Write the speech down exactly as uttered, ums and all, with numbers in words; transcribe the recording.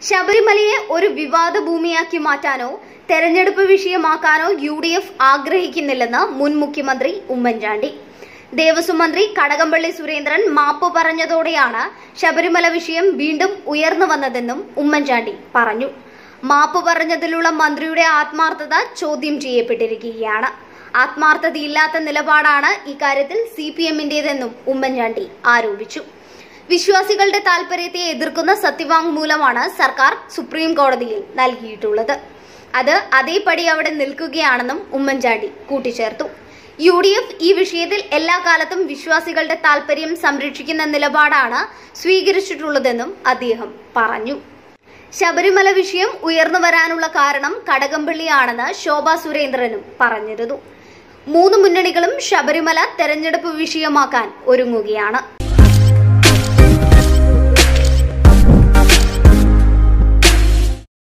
ശബരിമലയെ ഒരു വിവാദ ഭൂമിയാക്കി മാറ്റാനോ തെരഞ്ഞെടുപ്പ് വിഷയമാക്കാനോ യു ഡി എഫ് ആഗ്രഹിക്കുന്നില്ലെന്ന് മുൻ മുഖ്യമന്ത്രി ഉമ്മൻചാണ്ടി. ദേവസ്വം മന്ത്രി കടകംപള്ളി സുരേന്ദ്രൻ മാപ്പ് പറഞ്ഞതോടെയാണ് ശബരിമല വിഷയം വീണ്ടും ഉയർന്നു വന്നതെന്നും ഉമ്മൻചാണ്ടി പറഞ്ഞു. മാപ്പ് പറഞ്ഞതിലുള്ള മന്ത്രിയുടെ ആത്മാർത്ഥത ചോദ്യം ചെയ്യപ്പെട്ടിരിക്കുകയാണ്. ആത്മാർത്ഥതയില്ലാത്ത നിലപാടാണ് ഇക്കാര്യത്തിൽ സി പി എമ്മിന്റേതെന്നും ഉമ്മൻചാണ്ടി ആരോപിച്ചു. വിശ്വാസികളുടെ താൽപര്യത്തെ എതിർക്കുന്ന സത്യവാങ്മൂലമാണ് സർക്കാർ സുപ്രീം കോടതിയിൽ നൽകിയിട്ടുള്ളത്. അത് അതേപടി അവിടെ നിൽക്കുകയാണെന്നും ഉമ്മൻചാണ്ടി കൂട്ടിച്ചേർത്തു. യു ഡി എഫ് ഈ വിഷയത്തിൽ എല്ലാ കാലത്തും വിശ്വാസികളുടെ താൽപര്യം സംരക്ഷിക്കുന്ന നിലപാടാണ് സ്വീകരിച്ചിട്ടുള്ളതെന്നും അദ്ദേഹം പറഞ്ഞു. ശബരിമല വിഷയം ഉയർന്നു വരാനുള്ള കാരണം കടകംപള്ളിയാണെന്ന് ശോഭാ സുരേന്ദ്രനും പറഞ്ഞിരുന്നു. മൂന്ന് മുന്നണികളും ശബരിമല തെരഞ്ഞെടുപ്പ് വിഷയമാക്കാൻ ഒരുങ്ങുകയാണ്.